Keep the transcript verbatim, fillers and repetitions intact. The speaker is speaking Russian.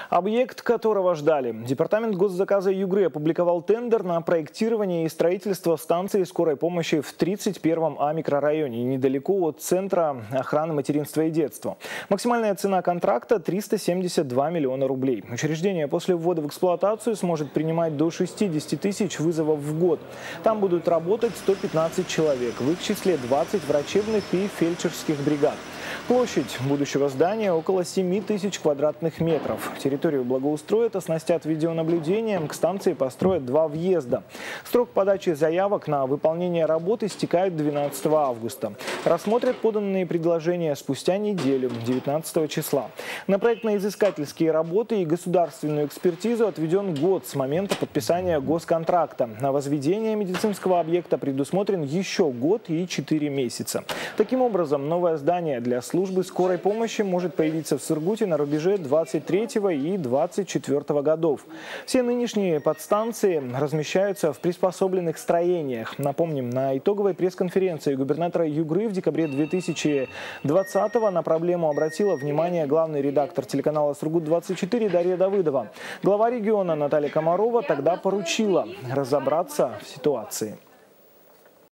Объект, которого ждали. Департамент госзаказа Югры опубликовал тендер на проектирование и строительство станции скорой помощи в тридцать первом А микрорайоне, недалеко от Центра охраны материнства и детства. Максимальная цена контракта – триста семьдесят два миллиона рублей. Учреждение после ввода в эксплуатацию сможет принимать до шестидесяти тысяч вызовов в год. Там будут работать сто пятнадцать человек, в их числе двадцать врачебных и фельдшерских бригад. Площадь будущего здания около семи тысяч квадратных метров. Территорию благоустроят, оснастят видеонаблюдением, к станции построят два въезда. Срок подачи заявок на выполнение работы истекает двенадцатого августа. Рассмотрят поданные предложения спустя неделю, девятнадцатого числа. На проектно-изыскательские работы и государственную экспертизу отведен год с момента подписания госконтракта. На возведение медицинского объекта предусмотрен еще год и четыре месяца. Таким образом, новое здание для службы скорой помощи может появиться в Сургуте на рубеже двадцать третьего и двадцать четвёртого годов. Все нынешние подстанции размещаются в приспособленных строениях. Напомним, на итоговой пресс-конференции губернатора Югры в декабре две тысячи двадцатого на проблему обратила внимание главный редактор телеканала Сургут двадцать четыре Дарья Давыдова. Глава региона Наталья Комарова тогда поручила разобраться в ситуации.